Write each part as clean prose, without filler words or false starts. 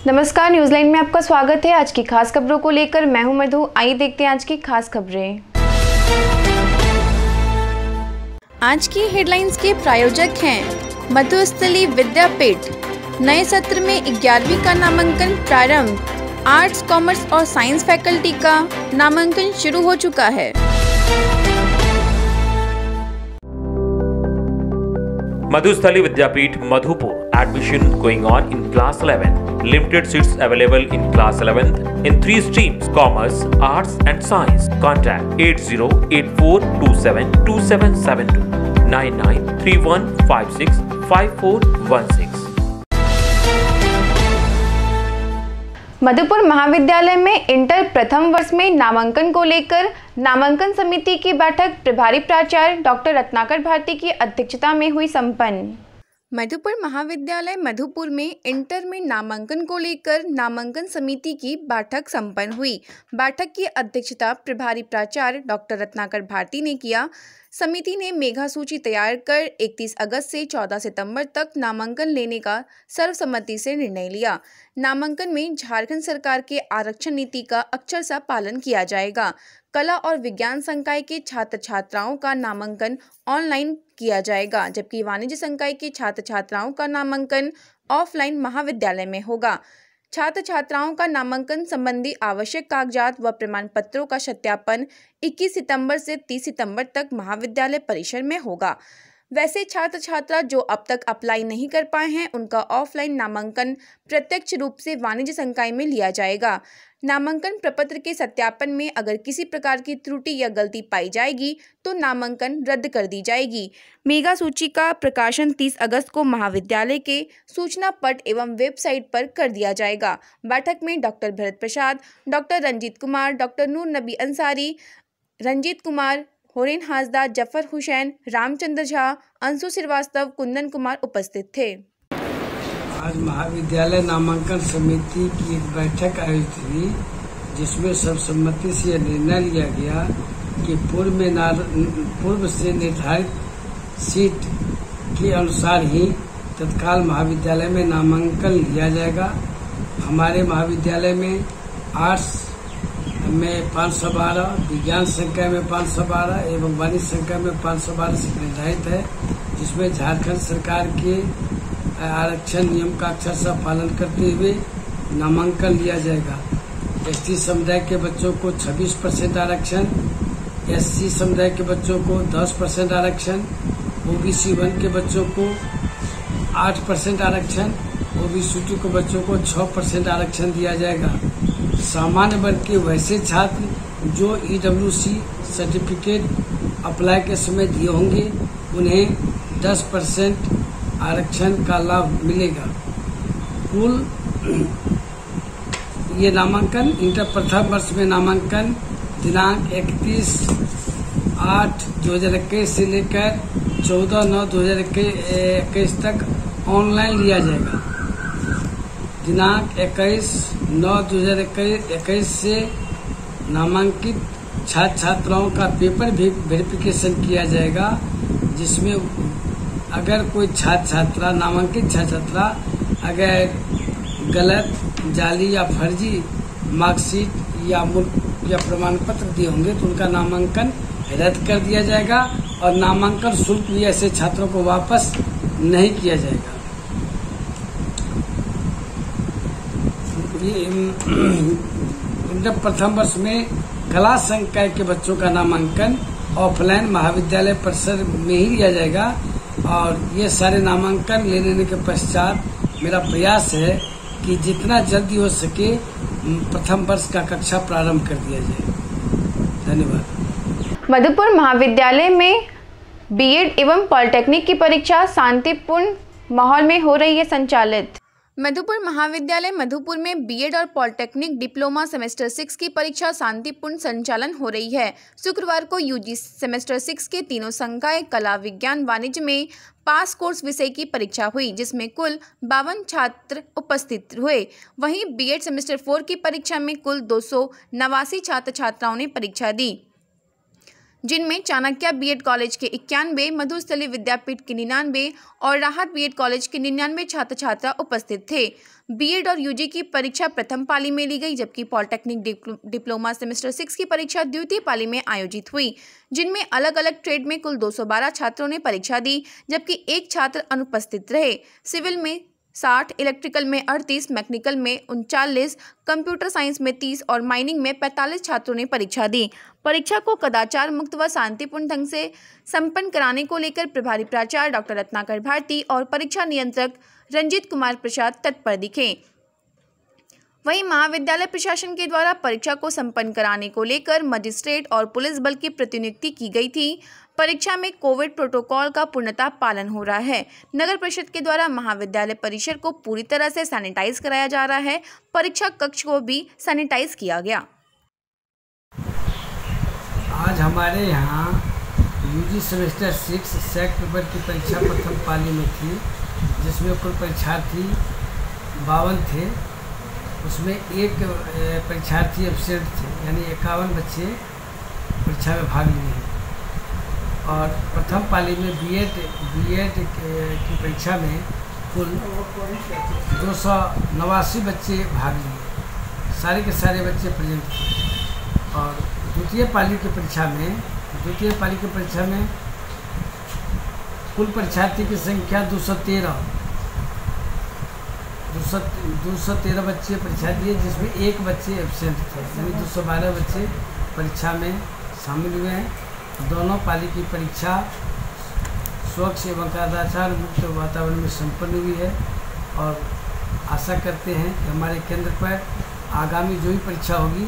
नमस्कार, न्यूजीलैंड में आपका स्वागत है। आज की खास खबरों को लेकर मैं हूं मधु। आइए देखते हैं आज की खास खबरें। आज की हेडलाइंस के प्रायोजक हैं मधुस्थली विद्यापीठ। नए सत्र में 11वीं का नामांकन प्रारंभ। आर्ट्स, कॉमर्स और साइंस फैकल्टी का नामांकन शुरू हो चुका है। मधुस्थली विद्यापीठ Madhupur. Admission going on in class 11. Limited seats available in class 11th in 3 streams: Commerce, Arts and Science. Contact 8084272772 9931565416. Madhupur महाविद्यालय में इंटर प्रथम वर्ष में नामांकन को लेकर नामांकन समिति की बैठक प्रभारी प्राचार्य डॉक्टर रत्नाकर भारती की अध्यक्षता में हुई संपन्न। मधुपुर महाविद्यालय मधुपुर में इंटर में नामांकन को लेकर नामांकन समिति की बैठक संपन्न हुई। बैठक की अध्यक्षता प्रभारी प्राचार्य डॉक्टर रत्नाकर भारती ने किया। समिति ने मेघा सूची तैयार कर 31 अगस्त से 14 सितंबर तक नामांकन लेने का सर्वसम्मति से निर्णय लिया। नामांकन में झारखंड सरकार के आरक्षण नीति का अक्षरशः पालन किया जाएगा। कला और विज्ञान संकाय के छात्र छात्राओं का नामांकन ऑनलाइन किया जाएगा, जबकि वाणिज्य संकाय के छात्र छात्राओं का नामांकन ऑफलाइन महाविद्यालय में होगा। छात्र छात्राओं का नामांकन संबंधी आवश्यक कागजात व प्रमाण पत्रों का सत्यापन 21 सितंबर से 30 सितंबर तक महाविद्यालय परिसर में होगा। वैसे छात्र छात्रा जो अब तक अप्लाई नहीं कर पाए हैं, उनका ऑफलाइन नामांकन प्रत्यक्ष रूप से वाणिज्य संकाय में लिया जाएगा। नामांकन प्रपत्र के सत्यापन में अगर किसी प्रकार की त्रुटि या गलती पाई जाएगी तो नामांकन रद्द कर दी जाएगी। मेगा सूची का प्रकाशन 30 अगस्त को महाविद्यालय के सूचना पट एवं वेबसाइट पर कर दिया जाएगा। बैठक में doctor Bharat Prasad, doctor Ranjit Kumar, doctor Noor Nabi Ansari, Ranjit Kumar, होरेन Hansda, Zafar Hussain, Ramchandra Jha, Anshu Srivastava, Kundan Kumar उपस्थित थे। आज महाविद्यालय नामांकन समिति की एक बैठक आयोजित हुई, जिसमें सर्वसम्मति से निर्णय लिया गया कि पूर्व से निर्धारित सीट के अनुसार ही तत्काल महाविद्यालय में नामांकन लिया जाएगा। हमारे महाविद्यालय में आर्ट्स में 512, विज्ञान संकाय में 512 एवं वाणिज्य संकाय में 512 सीट निर्धारित है, जिसमें झारखंड सरकार के आरक्षण नियम का अक्षरशः पालन करते हुए नामांकन लिया जाएगा। एसटी समुदाय के बच्चों को 26% आरक्षण, एससी समुदाय के बच्चों को 10% आरक्षण, ओबीसी 1 के बच्चों को 8% आरक्षण, ओबीसी 2 के बच्चों को 6% आरक्षण दिया जाएगा। सामान्य वर्ग के वैसे छात्र जो ईडब्ल्यूसी सर्टिफिकेट अप्लाई के समय दिए होंगे, उन्हें 10% आरक्षण का लाभ मिलेगा। कुल ये नामांकन इंटर प्रथम वर्ष में नामांकन दिनांक 31/8/2021 से लेकर 14/9/2021 तक ऑनलाइन लिया जाएगा। दिनांक 21/9/2021 से नामांकित छात्र छात्राओं का पेपर भी वेरिफिकेशन किया जाएगा, जिसमें अगर कोई छात्र छात्रा नामांकित छात्र छात्रा अगर गलत, जाली या फर्जी मार्कशीट या प्रमाण पत्र दिए होंगे तो उनका नामांकन रद्द कर दिया जाएगा और नामांकन शुल्क भी ऐसे छात्रों को वापस नहीं किया जाएगा। इंटर प्रथम वर्ष में कला संकाय के बच्चों का नामांकन ऑफलाइन महाविद्यालय परिसर में ही लिया जाएगा और ये सारे नामांकन लेने के पश्चात मेरा प्रयास है कि जितना जल्दी हो सके प्रथम वर्ष का कक्षा प्रारंभ कर दिया जाए। धन्यवाद। मधुपुर महाविद्यालय में बीएड एवं पॉलिटेक्निक की परीक्षा शांतिपूर्ण माहौल में हो रही है संचालित। मधुपुर महाविद्यालय मधुपुर में बीएड और पॉलिटेक्निक डिप्लोमा सेमेस्टर 6 की परीक्षा शांतिपूर्ण संचालन हो रही है। शुक्रवार को यूजी सेमेस्टर 6 के तीनों संकाय कला, विज्ञान, वाणिज्य में पास कोर्स विषय की परीक्षा हुई, जिसमें कुल 52 छात्र उपस्थित हुए। वहीं बीएड सेमेस्टर 4 की परीक्षा में कुल 289 छात्र छात्राओं ने परीक्षा दी। जिनमें चाणक्य बीएड कॉलेज के 91, मधुस्थली विद्यापीठ के 99 और राहत बीएड कॉलेज के 99 छात्र छात्रा उपस्थित थे। बीएड और यूजी की परीक्षा प्रथम पाली में ली गई, जबकि पॉलिटेक्निक डिप्लोमा सेमेस्टर 6 की परीक्षा द्वितीय पाली में आयोजित हुई, जिनमें अलग अलग ट्रेड में कुल 212 छात्रों ने परीक्षा दी, जबकि एक छात्र अनुपस्थित रहे। सिविल में 60, इलेक्ट्रिकल में 38, मैकेनिकल में 39, कंप्यूटर साइंस में 30 और माइनिंग में 45 छात्रों ने परीक्षा दी। परीक्षा को कदाचार मुक्त व शांतिपूर्ण ढंग से संपन्न कराने को लेकर प्रभारी प्राचार्य डॉक्टर रत्नाकर भारती और परीक्षा नियंत्रक रंजीत कुमार प्रसाद तत्पर दिखे। वहीं महाविद्यालय प्रशासन के द्वारा परीक्षा को संपन्न कराने को लेकर मजिस्ट्रेट और पुलिस बल की प्रतिनियुक्ति की गई थी। परीक्षा में कोविड प्रोटोकॉल का पूर्णतः पालन हो रहा है। नगर परिषद के द्वारा महाविद्यालय परिसर को पूरी तरह से सैनिटाइज कराया जा रहा है। परीक्षा कक्ष को भी सैनिटाइज किया गया। आज हमारे यहाँ यूजी सेमेस्टर 6 सेक्ट पेपर की परीक्षा प्रथम पाली में थी, जिसमें कुल परीक्षार्थी 52 थे। उसमें एक परीक्षार्थी एब्सेंट थे, यानी 51 बच्चे परीक्षा में भाग लिए हैं। और प्रथम पाली में बीएड की परीक्षा में कुल 289 बच्चे भाग लिए, सारे के सारे बच्चे प्रेजेंट थे। और द्वितीय पाली की परीक्षा में कुल परीक्षार्थी की संख्या 213 बच्चे परीक्षा दिए, जिसमें एक बच्चे एब्सेंट थे, यानी 212 बच्चे परीक्षा में शामिल हुए हैं। दोनों पाली की परीक्षा स्वच्छ एवं कदाचार मुक्त वातावरण में संपन्न हुई है और आशा करते हैं कि हमारे केंद्र पर आगामी जो भी परीक्षा होगी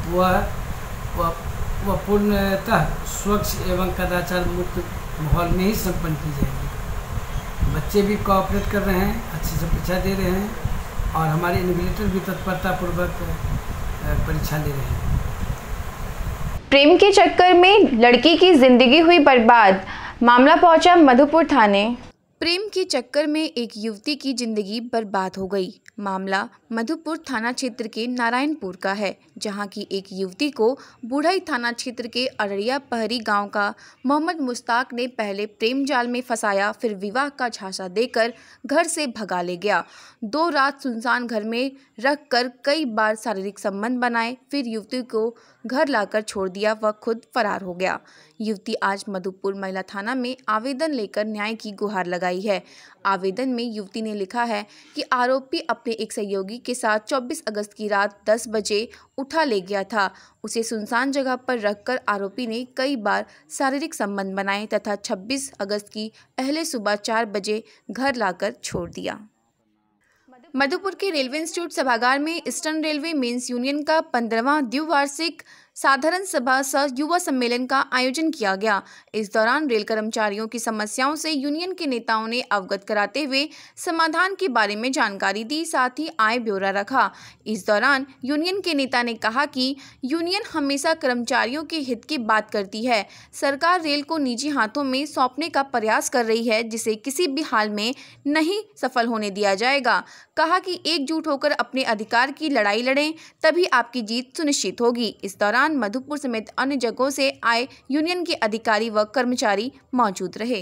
वह पूर्णतः स्वच्छ एवं कदाचार मुक्त माहौल में ही संपन्न की जाएगी। बच्चे भी कोऑपरेट कर रहे हैं, अच्छे से परीक्षा दे रहे हैं और हमारे इन्विजिलेटर भी तत्परतापूर्वक परीक्षा ले रहे हैं। प्रेम के चक्कर में लड़की की जिंदगी हुई बर्बाद, मामला पहुंचा मधुपुर थाने। प्रेम के चक्कर में एक युवती की जिंदगी बर्बाद हो गई। मामला मधुपुर थाना क्षेत्र के नारायणपुर का है, जहां की एक युवती को बुढ़ई थाना क्षेत्र के अररिया पहरी गांव का मोहम्मद मुश्ताक ने पहले प्रेम जाल में फंसाया, फिर विवाह का झांसा देकर घर से भगा ले गया। 2 रात सुनसान घर में रखकर कई बार शारीरिक संबंध बनाए, फिर युवती को घर लाकर छोड़ दिया व खुद फरार हो गया। युवती आज मधुपुर महिला थाना में आवेदन लेकर न्याय की गुहार लगाई है। आवेदन में युवती ने लिखा है कि आरोपी अपने एक सहयोगी के साथ 24 अगस्त की रात 10 बजे उठा ले गया था। उसे सुनसान जगह पर रखकर आरोपी ने कई बार शारीरिक संबंध बनाए तथा 26 अगस्त की पहले सुबह 4 बजे घर लाकर छोड़ दिया। मधुपुर के रेलवे इंस्टीट्यूट सभागार में ईस्टर्न रेलवे मेंस यूनियन का 15वां द्विवार्षिक साधारण सभा सह युवा सम्मेलन का आयोजन किया गया। इस दौरान रेल कर्मचारियों की समस्याओं से यूनियन के नेताओं ने अवगत कराते हुए समाधान के बारे में जानकारी दी, साथ ही आय ब्यौरा रखा। इस दौरान यूनियन के नेता ने कहा कि यूनियन हमेशा कर्मचारियों के हित की बात करती है। सरकार रेल को निजी हाथों में सौंपने का प्रयास कर रही है, जिसे किसी भी हाल में नहीं सफल होने दिया जाएगा। कहा कि एकजुट होकर अपने अधिकार की लड़ाई लड़ें, तभी आपकी जीत सुनिश्चित होगी। इस दौरान मधुपुर समेत अन्य जगहों से आए यूनियन के अधिकारी व कर्मचारी मौजूद रहे।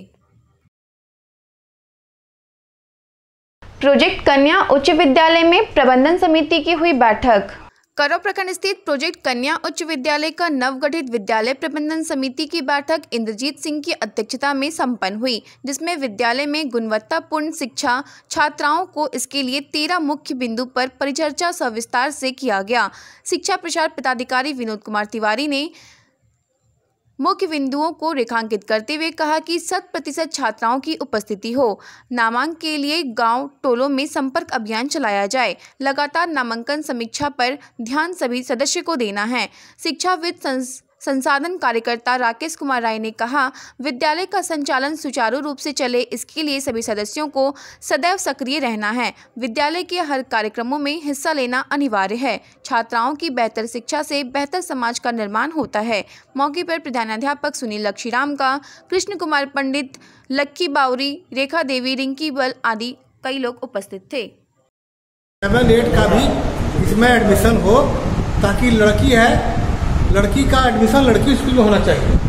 प्रोजेक्ट कन्या उच्च विद्यालय में प्रबंधन समिति की हुई बैठक। करौ प्रखंड स्थित प्रोजेक्ट कन्या उच्च विद्यालय का नवगठित विद्यालय प्रबंधन समिति की बैठक इंद्रजीत सिंह की अध्यक्षता में संपन्न हुई, जिसमें विद्यालय में गुणवत्तापूर्ण शिक्षा छात्राओं को इसके लिए 13 मुख्य बिंदु पर परिचर्चा सविस्तार से किया गया। शिक्षा प्रसार पदाधिकारी विनोद कुमार तिवारी ने मुख्य बिंदुओं को रेखांकित करते हुए कहा कि 100% छात्राओं की उपस्थिति हो। नामांकन के लिए गांव टोलों में संपर्क अभियान चलाया जाए। लगातार नामांकन समीक्षा पर ध्यान सभी सदस्य को देना है। शिक्षाविद संसाधन कार्यकर्ता राकेश कुमार राय ने कहा, विद्यालय का संचालन सुचारू रूप से चले, इसके लिए सभी सदस्यों को सदैव सक्रिय रहना है। विद्यालय के हर कार्यक्रमों में हिस्सा लेना अनिवार्य है। छात्राओं की बेहतर शिक्षा से बेहतर समाज का निर्माण होता है। मौके पर प्रधानाध्यापक सुनील लक्षीराम का, कृष्ण कुमार पंडित, लक्की बावरी, रेखा देवी, रिंकी बल आदि कई लोग उपस्थित थे। 7-8 का भी इसमें एडमिशन हो, ताकि लड़की का एडमिशन लड़की स्कूल में होना चाहिए।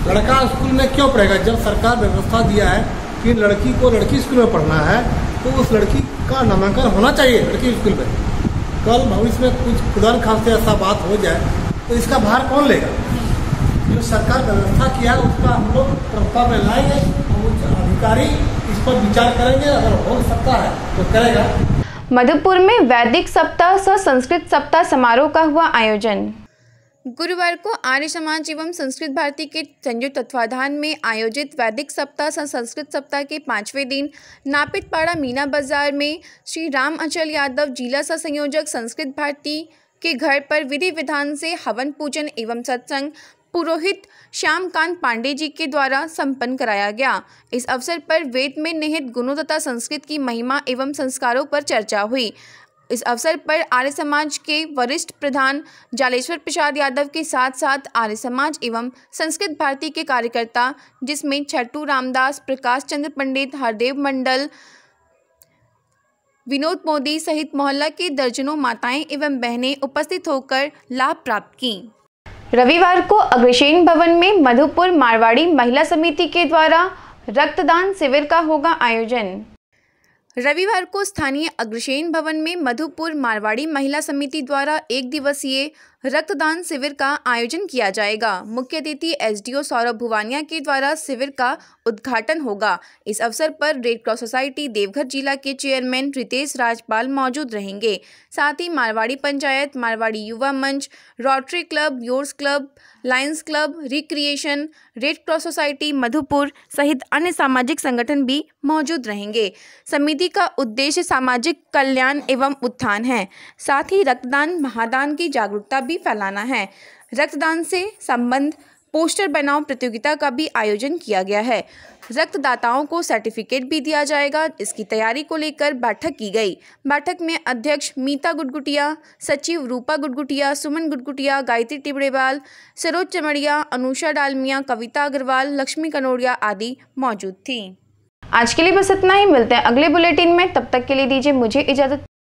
लड़का स्कूल में क्यों पढ़ेगा? जब सरकार व्यवस्था दिया है कि लड़की को लड़की स्कूल में पढ़ना है तो उस लड़की का नामांकन होना चाहिए लड़की स्कूल में। कल भविष्य में कुछ खुदा न खास्ते ऐसा बात हो जाए तो इसका भार कौन लेगा? जो सरकार व्यवस्था किया है उसका हम लोग प्रस्ताव में लाएंगे और उच्च अधिकारी इस पर विचार करेंगे, अगर हो सकता है तो करेगा। मधुपुर में वैदिक सप्ताह सह संस्कृत सप्ताह समारोह का हुआ आयोजन। गुरुवार को आर्य समाज एवं संस्कृत भारती के संयुक्त तत्वाधान में आयोजित वैदिक सप्ताह सह संस्कृत सप्ताह के 5वें दिन नापितपाड़ा मीना बाजार में श्री राम अचल यादव जिला सह संयोजक संस्कृत भारती के घर पर विधि विधान से हवन पूजन एवं सत्संग पुरोहित श्यामकांत पांडे जी के द्वारा संपन्न कराया गया। इस अवसर पर वेद में निहित गुणों तथा संस्कृत की महिमा एवं संस्कारों पर चर्चा हुई। इस अवसर पर आर्य समाज के वरिष्ठ प्रधान जालेश्वर प्रसाद यादव के साथ साथ आर्य समाज एवं संस्कृत भारती के कार्यकर्ता, जिसमें छट्टू रामदास, प्रकाश चंद्र पंडित, हरदेव मंडल, विनोद मोदी सहित मोहल्ला की दर्जनों माताएं एवं बहनें उपस्थित होकर लाभ प्राप्त की। रविवार को अग्रसेन भवन में मधुपुर मारवाड़ी महिला समिति के द्वारा रक्तदान शिविर का होगा आयोजन। रविवार को स्थानीय अग्रसेन भवन में मधुपुर मारवाड़ी महिला समिति द्वारा 1 दिवसीय रक्तदान शिविर का आयोजन किया जाएगा। मुख्य अतिथि एसडीओ सौरभ भुवानिया के द्वारा शिविर का उद्घाटन होगा। इस अवसर पर रेड क्रॉस सोसाइटी देवघर जिला के चेयरमैन रितेश राजपाल मौजूद रहेंगे। साथ ही Marwari panchayat, Marwari Yuva Manch, Rotary club, yours club, Lions club, recreation, Red Cross society Madhupur सहित अन्य सामाजिक संगठन भी मौजूद रहेंगे। समिति का उद्देश्य सामाजिक कल्याण एवं उत्थान है। साथ ही रक्तदान महादान की जागरूकता भी फैलाना है। रक्तदान से संबंध पोस्टर बनाओ प्रतियोगिता का भी आयोजन किया गया है। रक्तदाताओं को सर्टिफिकेट भी दिया जाएगा। इसकी तैयारी को लेकर बैठक की गई। बैठक में अध्यक्ष मीता गुडगुटिया, सचिव रूपा गुडगुटिया, सुमन गुडगुटिया, गायत्री टिबड़ेवाल, सरोज चमड़िया, अनुषा डालमिया, कविता अग्रवाल, लक्ष्मी कनोड़िया आदि मौजूद थी। आज के लिए बस इतना ही। मिलते हैं अगले बुलेटिन में, तब तक के लिए दीजिए मुझे इजाजत।